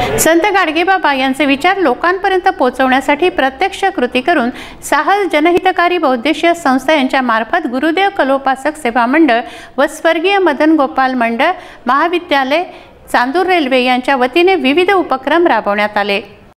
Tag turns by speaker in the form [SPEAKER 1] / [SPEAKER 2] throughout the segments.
[SPEAKER 1] संत गाडगेबाबा यांचे विचार लोकांपर्यंत पोहोचवण्यासाठी प्रत्यक्ष कृती करून साहस जनहितकारी बौद्धिशीय संस्था यांच्या मार्फत गुरुदेव कलोपासक सेवा मंडळ व स्वर्गीय मदन गोपाल मंडळ महाविद्यालय चांदूर रेल्वे यांच्या वतीने विविध उपक्रम राबवण्यात आले।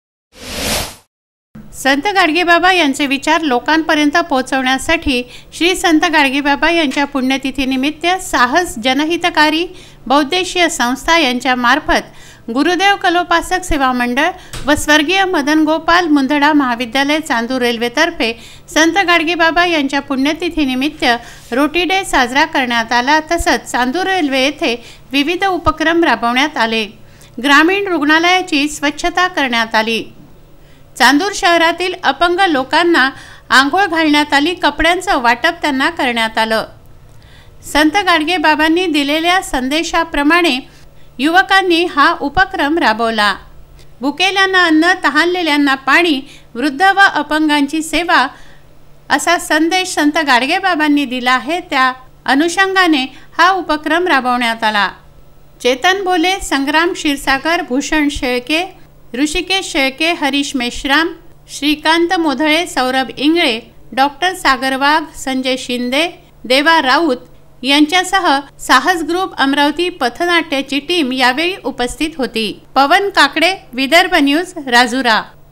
[SPEAKER 1] संत गाडगेबाबा यांचे विचार लोकांपर्यंत पोहोचवण्यासाठी श्री संत गाडगेबाबा यांच्या पुण्यतिथीनिमित्त साहस जनहितकारी बौद्धिशीय संस्था यांच्या मार्फत गुरुदेव कलोपासक सेवा मंडळ व स्वर्गीय मदन गोपाल मुंदडा महाविद्यालय चांदूर रेल्वेतर्फे संत गाडगेबाबा यांच्या पुण्यतिथीनिमित्त रोटी डे साजरा करण्यात आला। तसंच चांदूर रेल्वे येथे विविध उपक्रम राबवण्यात आले। ग्रामीण रुग्णालयाची स्वच्छता करण्यात आली। चांदूर शहरातील अपंग लोकांना आंघोळ घालण्यात आली। कपड्यांचं वाटप त्यांना करण्यात आलं। संत गाडगेबाबांनी दिलेल्या संदेशाप्रमाणे युवकांनी हा उपक्रम राबवला। भुकेल्यांना अन्न, तहानलेल्यांना पाणी, वृद्ध व अपंगांची सेवा असा संदेश संत गाडगेबाबांनी दिला आहे। त्या अनुषंगाने हा उपक्रम राबवण्यात आला। चेतन बोले, संग्राम क्षीरसागर, भूषण शेळके, ऋषिकेश शेळके, हरीश मेश्राम, श्रीकांत मोधळे, सौरभ इंगळे, डॉक्टर सागर वाघ, संजय शिंदे, देवा राऊत यांच्यासह साहस ग्रुप अमरावती पथनाट्याची टीम यावेळी उपस्थित होती। पवन काकडे, विदर्भ न्यूज, राजुरा।